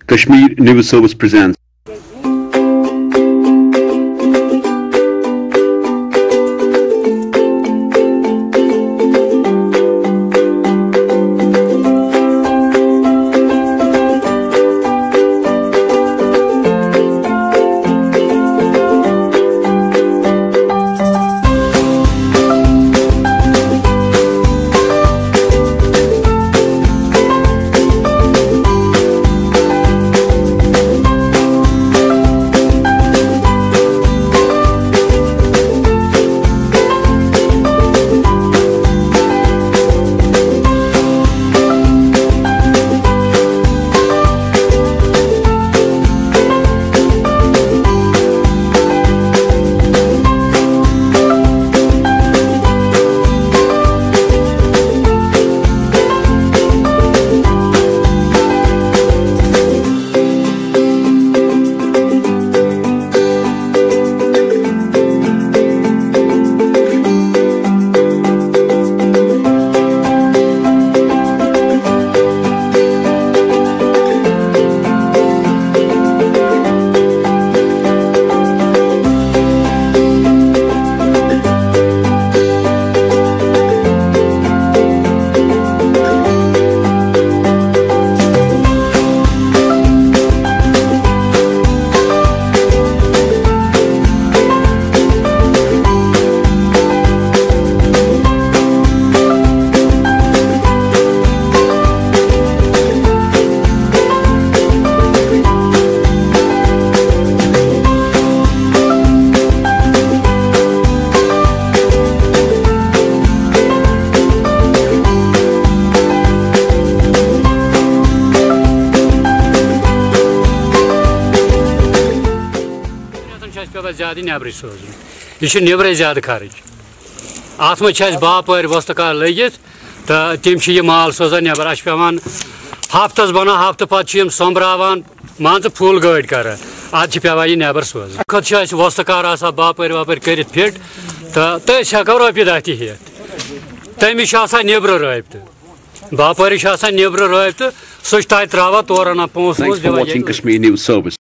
Kashmir News Service presents. ज्यादा नबर सोजन यह नबर ज्यादा खर्च अत मे बापर वस्तकार लगित तो तम माल सोजान नबर अ पेवान हफ्तस बना हफ्त पे सोम्बरावान मान फुल गाड़ कर अद पेवान यह नबर सोजन खत वस्तकार बापर वापर कर फिट तो तस हेको रोपये दह तमिस नबर रबत बापर नबर रबत सह त्रा तौर अना पोस Thanks for watching Kashmir News Service.